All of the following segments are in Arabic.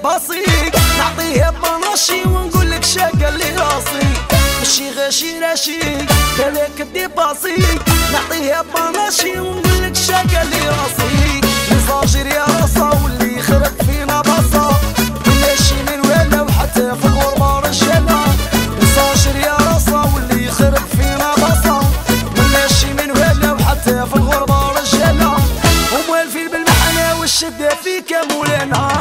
باصيك نعطيه بناشي ونقول لك شاقل لي راسي ماشي غاشي راشي بالك دي باصيك نعطيه بناشي ونقول لك شاقل لي راسي يزاجر يا راسا واللي يخرب فينا بصا ماشي من ولا وحتى في الغربة رجالة يزاجر يا راسا واللي يخرب فينا بصا ماشي من ولا وحتى في الغربة رجالة وموالفين بالمحنة والشدة فيك يا مولانا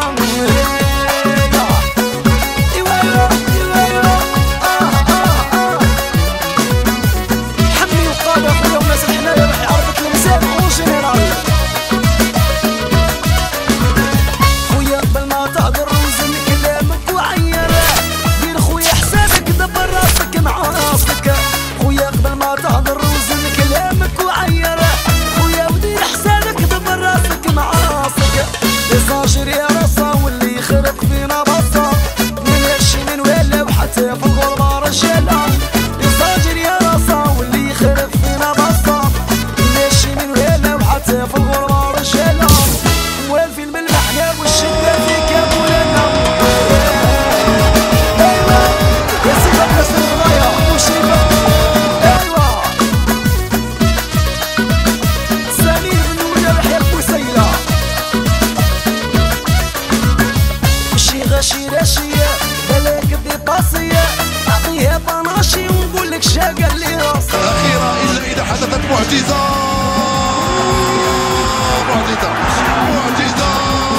يا راسا واللي يخرب فينا بصا ماشي من ولا وحتى في الغربة رجالة يزاجر يا راسا واللي يخرب فينا بصا ماشي من ولا وحتى في الغربة رجالة والفين بالمحنى والشدة فيك يا مولانا ايوا يا سيدي الناس الغاية وشيبة ايوا سمير بن ولا يحيى البوسيلة غاشي راشية بالك دي قاسية أعطيها بناشي ونقول لك شاقل لي راسي أخيرا إلا إذا حدثت معجزة معجزة معجزة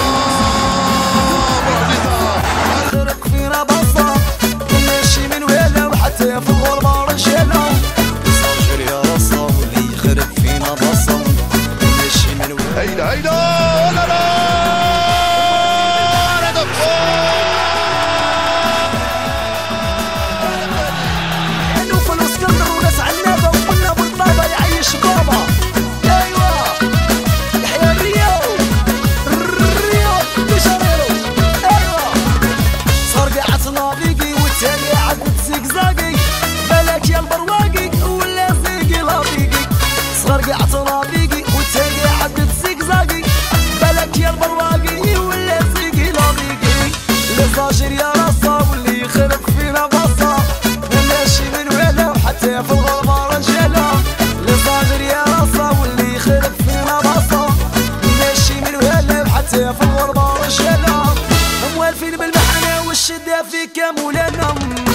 معجزة خرق فينا بصا ماشي من ولا وحتى في الغربة رجالة يزاجر يا راسا واللي يخرب فينا بصا ماشي من ولا هيدا هيدا لا لا قعتنا بيقي والتاني عدد زقزاقي بالك يا البرواقي ولا زيقي لا بيقي لزاجر يا راسا واللي يخرب فينا بصا ماشي من ولا وحتى في الغربة رجالة لزاجر يا راسا واللي يخرب فينا بصا ماشي من ولا وحتى في الغربة رجالة موالفين بالمحنة والشدة فيك يا مولانا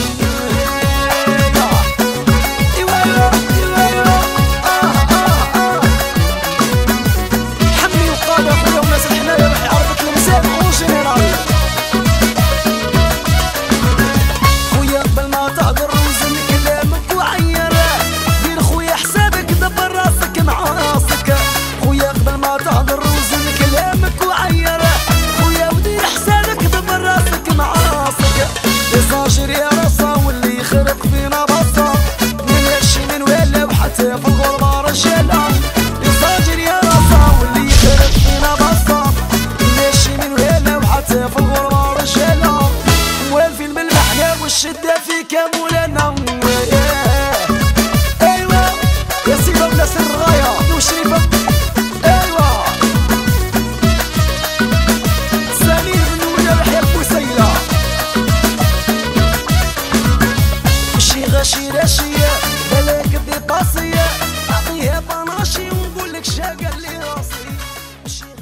يزاجر يا راسا واللي يخرب فينا بصا ماشي من ولا وحتى في الغربة رجالة يزاجر يا راسا واللي يخرب فينا بصا ماشي من ولا وحتى في الغربة رجالة والفين بالمحنى والشدة فيك يا مولانا ايوا يا سيدي الناس الغاية وشريفة ايوا سمير بن ولا يحيى البوسيلة غاشي راشية بالك دي قاسية أعطيها بناشي ونقول لك شاقل لي راسي.